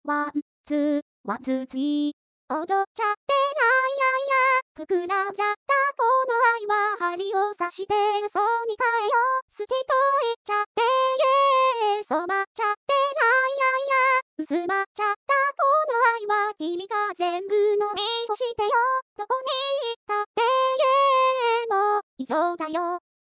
ワン、ツー、ワン、ツー、スリー。踊っちゃってライアイヤー。膨らんじゃったこの愛は針を刺して嘘に変えよう。好きと言っちゃってイエー。染まっちゃってライアイヤー。薄まっちゃったこの愛は君が全部飲み干してよ。どこに行ったってイエー。もう以上だよ。